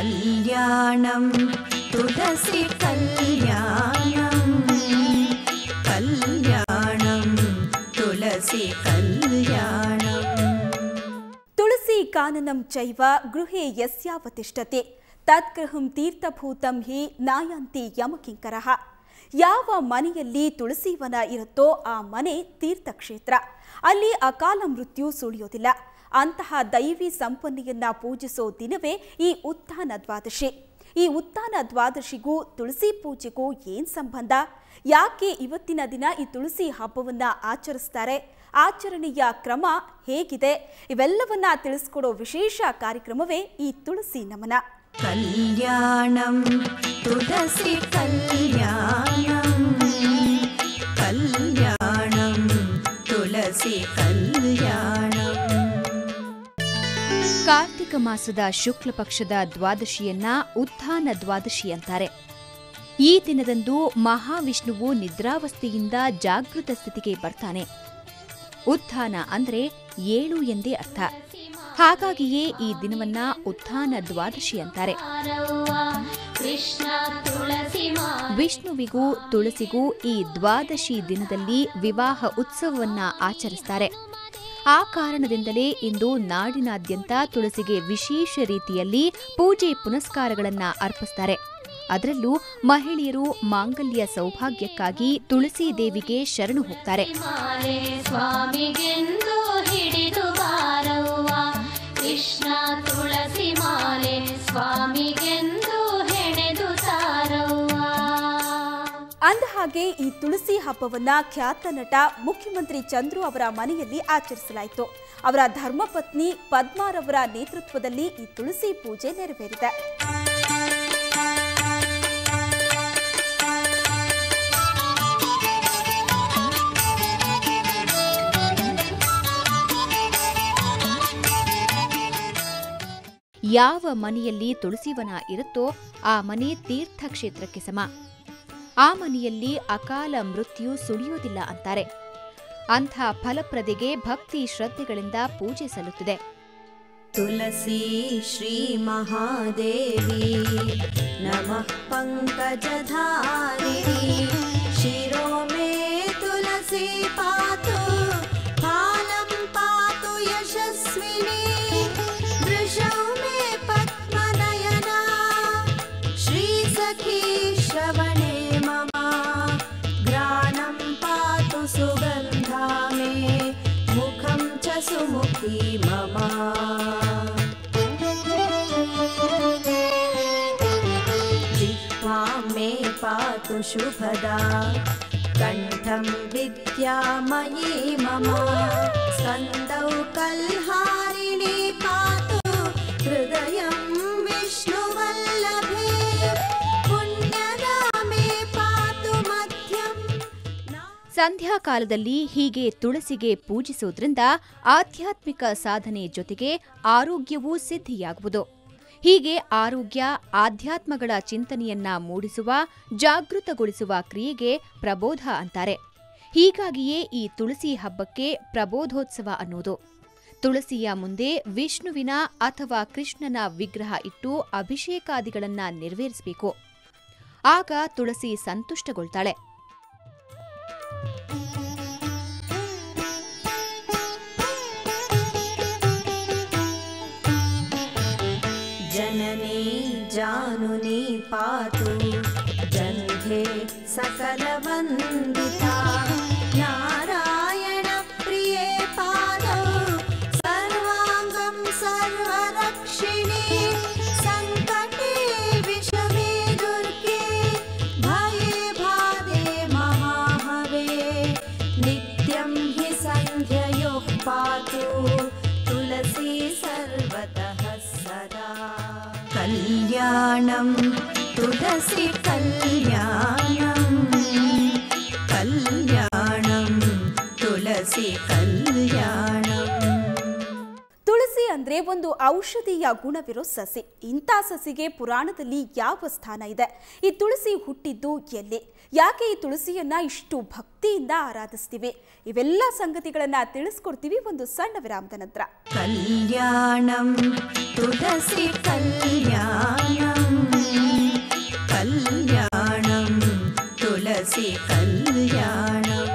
ಕಲ್ಯಾಣಂ ತುಳಸಿ ಕಲ್ಯಾಣಂ ಕಲ್ಯಾಣಂ ತುಳಸಿ ಕಲ್ಯಾಣಂ. ತುಳಸಿ ಕಾನನಂ ಚೈವ ಗೃಹೇ ಯಸ್ಯಾವತಿಷ್ಠತೆ ತದ್ಗೃಹಂ ತೀರ್ಥಭೂತಂ ಹಿ ನಾಯಾಂತಿ ಯಮಕಿಂಕರಃ. ಯಾವ ಮನೆಯಲ್ಲಿ ತುಳಸಿವನ ಇರುತ್ತೋ ಆ ಮನೆ ತೀರ್ಥಕ್ಷೇತ್ರ. ಅಲ್ಲಿ ಅಕಾಲ ಮೃತ್ಯು ಸುಳಿಯೋದಿಲ್ಲ. ಅಂತಹ ದೈವಿ ಸಂಪನ್ನೆಯನ್ನ ಪೂಜಿಸೋ ದಿನವೇ ಈ ಉತ್ಥಾನ ದ್ವಾದಶಿ. ಈ ಉತ್ಥಾನ ದ್ವಾದಶಿಗೂ ತುಳಸಿ ಪೂಜೆಗೂ ಏನ್ ಸಂಬಂಧ? ಯಾಕೆ ಇವತ್ತಿನ ದಿನ ಈ ತುಳಸಿ ಹಬ್ಬವನ್ನ ಆಚರಿಸ್ತಾರೆ? ಆಚರಣೆಯ ಕ್ರಮ ಹೇಗಿದೆ? ಇವೆಲ್ಲವನ್ನ ತಿಳಿಸ್ಕೊಡೋ ವಿಶೇಷ ಕಾರ್ಯಕ್ರಮವೇ ಈ ತುಳಸಿ ನಮನ. ಕಲ್ಯಾಣಂ ತುಳಸಿ ಕಲ್ಯಾಣಂ ಕಲ್ಯಾಣಂ ತುಳಸಿ ಕಲ್ಯಾಣಂ. ಕಾರ್ತಿಕ ಮಾಸದ ಶುಕ್ಲ ಪಕ್ಷದ ದ್ವಾದಶಿಯನ್ನ ಉತ್ಥಾನ ದ್ವಾದಶಿ ಅಂತಾರೆ. ಈ ದಿನದಂದು ಮಹಾವಿಷ್ಣುವು ನಿದ್ರಾವಸ್ಥೆಯಿಂದ ಜಾಗೃತ ಸ್ಥಿತಿಗೆ ಬರ್ತಾನೆ. ಉತ್ಥಾನ ಅಂದ್ರೆ 7 ಎಂದೇ ಅರ್ಥ. ಹಾಗಾಗಿಯೇ ಈ ದಿನವನ್ನ ಉತ್ಥಾನ ದ್ವಾದಶಿ ಅಂತಾರೆ. ವಿಷ್ಣುವಿಗೂ ತುಳಸಿಗೂ ಈ ದ್ವಾದಶಿ ದಿನದಲ್ಲಿ ವಿವಾಹ ಉತ್ಸವವನ್ನ ಆಚರಿಸ್ತಾರೆ. ಆ ಕಾರಣದಿಂದಲೇ ಇಂದು ನಾಡಿನಾದ್ಯಂತ ತುಳಸಿಗೆ ವಿಶೇಷ ರೀತಿಯಲ್ಲಿ ಪೂಜೆ ಪುನಸ್ಕಾರಗಳನ್ನ ಅರ್ಪಿಸ್ತಾರೆ. ಅದರಲ್ಲೂ ಮಹಿಳೆಯರು ಮಾಂಗಲ್ಯ ಸೌಭಾಗ್ಯಕ್ಕಾಗಿ ತುಳಸಿ ದೇವಿಗೆ ಶರಣು ಹೋಗ್ತಾರೆ. ಅಂದಹಾಗೆ ಈ ತುಳಸಿ ಹಬ್ಬವನ್ನ ಖ್ಯಾತ ನಟ ಮುಖ್ಯಮಂತ್ರಿ ಚಂದ್ರು ಅವರ ಮನೆಯಲ್ಲಿ ಆಚರಿಸಲಾಯಿತು. ಅವರ ಧರ್ಮಪತ್ನಿ ಪದ್ಮಾರವರ ನೇತೃತ್ವದಲ್ಲಿ ಈ ತುಳಸಿ ಪೂಜೆ ನೆರವೇರಿದೆ. ಯಾವ ಮನೆಯಲ್ಲಿ ತುಳಸಿವನ ಇರುತ್ತೋ ಆ ಮನೆ ತೀರ್ಥಕ್ಷೇತ್ರಕ್ಕೆ ಸಮ. ಆ ಮನೆಯಲ್ಲಿ ಅಕಾಲ ಮೃತ್ಯು ಸುಳಿಯೋದಿಲ್ಲ ಅಂತಾರೆ. ಅಂಥ ಫಲಪ್ರದೆಗೆ ಭಕ್ತಿ ಶ್ರದ್ಧೆಗಳಿಂದ ಪೂಜೆ ಸಲ್ಲುತ್ತಿದೆ. ತುಳಸಿ ಶ್ರೀ ಮಹಾದೇವಿ ನಮಃ ಪಂಕಜಧಾರಿಣಿ ಶಿರೋ ಮೇ ತುಳಸಿ ಪಾತು ಫಾಲಂ ಪಾತು ಯಶಸ್ವಿನಿ ವೃಷೋ ಮೇ ಪದ್ಮನಯನ ಶ್ರೀ ಸಖಿ ಶ್ರವಣೆ ಮಮ ಘ್ರಾಣಂ ಪಾತು ಸುಗಂಧಾ ಮೇ ಮುಖಂ ಚ ಸುಮುಖಿ ಮಮ जिह्वां मे पातु शुभदा कण्ठं विद्यामयी मम स्कन्दौ कल्हारिणी पातु हृदयं विष्णुवल्लभे पुण्यदा मे पातु मध्यं. ಸಂಧ್ಯಾಕಾಲದಲ್ಲಿ ಹೀಗೆ ತುಳಸಿಗೆ ಪೂಜಿಸೋದ್ರಿಂದ ಆಧ್ಯಾತ್ಮಿಕ ಸಾಧನೆ ಜೊತೆಗೆ ಆರೋಗ್ಯವೂ ಸಿದ್ಧಿಯಾಗುವುದು. ಹೀಗೆ ಆರೋಗ್ಯ ಆಧ್ಯಾತ್ಮಗಳ ಚಿಂತನೆಯನ್ನ ಮೂಡಿಸುವ ಜಾಗೃತಗೊಳಿಸುವ ಕ್ರಿಯೆಗೆ ಪ್ರಬೋಧ ಅಂತಾರೆ. ಹೀಗಾಗಿಯೇ ಈ ತುಳಸಿ ಹಬ್ಬಕ್ಕೆ ಪ್ರಬೋಧೋತ್ಸವ ಅನ್ನೋದು. ತುಳಸಿಯ ಮುಂದೆ ವಿಷ್ಣುವಿನ ಅಥವಾ ಕೃಷ್ಣನ ವಿಗ್ರಹ ಇಟ್ಟು ಅಭಿಷೇಕಾದಿಗಳನ್ನ ನೆರವೇರಿಸಬೇಕು. ಆಗ ತುಳಸಿ ಸಂತುಷ್ಟಗೊಳ್ತಾಳೆ. जननी जानुनी पातु जन्धे सकलवन्दिता नारायण प्रिये पादौ सर्वाङ्गं सर्वरक्षिणी सङ्कटे विषमे दुर्गे भये बाधे महाहवे नित्यं हि सन्ध्ययोः पातु तुलसी सर्वतः सदा. कल्याणं तुलसी कल्याणं कल्याणं तुलसी कल्याणं. ತುಳಸಿ ಅಂದ್ರೆ ಒಂದು ಔಷಧೀಯ ಗುಣವಿರೋ ಸಸಿ. ಇಂಥ ಸಸಿಗೆ ಪುರಾಣದಲ್ಲಿ ಯಾವ ಸ್ಥಾನ ಇದೆ? ಈ ತುಳಸಿ ಹುಟ್ಟಿದ್ದು ಎಲ್ಲಿ? ಯಾಕೆ ಈ ತುಳಸಿಯನ್ನ ಇಷ್ಟು ಭಕ್ತಿಯಿಂದ ಆರಾಧಿಸ್ತೀವಿ? ಇವೆಲ್ಲ ಸಂಗತಿಗಳನ್ನ ತಿಳಿಸ್ಕೊಡ್ತೀವಿ ಒಂದು ಸಣ್ಣ ವಿರಾಮದ ನಂತರ. ಕಲ್ಯಾಣಂ ತುಳಸಿ ಕಲ್ಯಾಣ ತುಳಸಿ ಕಲ್ಯಾಣ